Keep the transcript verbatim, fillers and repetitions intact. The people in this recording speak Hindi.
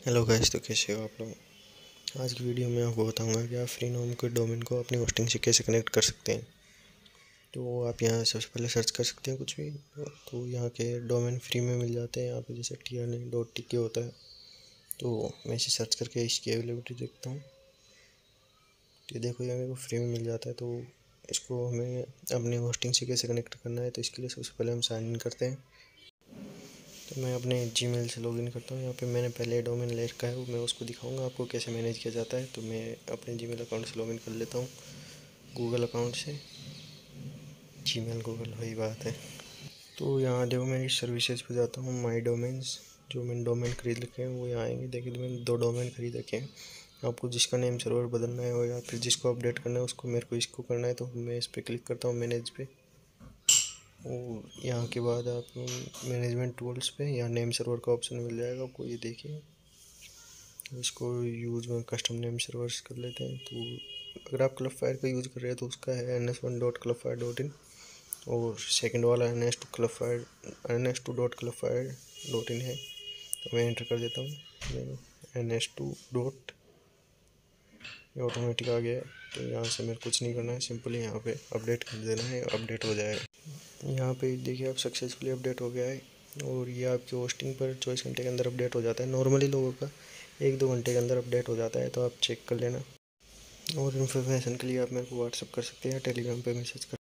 हेलो गाइस, तो कैसे हो आप लोग। आज की वीडियो में आपको बताऊंगा कि आप फ्रीनोम के डोमेन को अपनी होस्टिंग से कैसे कनेक्ट कर सकते हैं। तो आप यहाँ सबसे पहले सर्च कर सकते हैं कुछ भी, तो यहाँ के डोमेन फ्री में मिल जाते हैं। यहाँ पे जैसे T N A dot T K होता है, तो मैं इसे सर्च करके इसकी अवेलेबिलिटी देखता हूँ। तो देखो, ये मेरे को फ्री में मिल जाता है। तो इसको हमें अपनी होस्टिंग से कैसे कनेक्ट करना है, तो इसके लिए सबसे पहले हम साइन इन करते हैं। तो मैं अपने जीमेल से लॉगिन करता हूँ। यहाँ पे मैंने पहले डोमेन ले रखा है, वो मैं उसको दिखाऊंगा आपको कैसे मैनेज किया जाता है। तो मैं अपने जीमेल अकाउंट से लॉगिन कर लेता हूँ, गूगल अकाउंट से। जीमेल गूगल वही बात है। तो यहाँ देखो, मैं इस सर्विसेज पे जाता हूँ, माई डोमेन्स। जो मैंने डोमेन खरीद रखे हैं वो यहाँ आएंगे। देखिए, तो मैंने दो डोमेन खरीद रखे हैं। आपको जिसका नेम सर्वर बदलना है, या फिर जिसको अपडेट करना है, उसको मेरे को इसको करना है। तो मैं इस पर क्लिक करता हूँ, मैनेज पे। और यहाँ के बाद आप मैनेजमेंट टूल्स पे यहाँ नेम सर्वर का ऑप्शन मिल जाएगा आपको। ये देखिए, इसको यूज में कस्टम नेम सर्वर्स कर लेते हैं। तो अगर आप क्लब फायर का यूज़ कर रहे हैं तो उसका है N S one dot club fire dot in, और सेकेंड वाला N S two club fire N S two dot club fire dot in है। तो मैं एंटर कर देता हूँ एन एस टू डॉट, ये ऑटोमेटिक आ गया है। तो यहाँ से मेरे कुछ नहीं करना है, सिंपली यहाँ पे अपडेट कर देना है, अपडेट हो जाएगा। यहाँ पे देखिए, आप सक्सेसफुली अपडेट हो गया है। और ये आपकी होस्टिंग पर चौबीस घंटे के अंदर अपडेट हो जाता है। नॉर्मली लोगों का एक दो घंटे के अंदर अपडेट हो जाता है, तो आप चेक कर लेना। और इन्फॉर्मेशन के लिए आप मेरे को व्हाट्सअप कर सकते हैं या टेलीग्राम पे मैसेज कर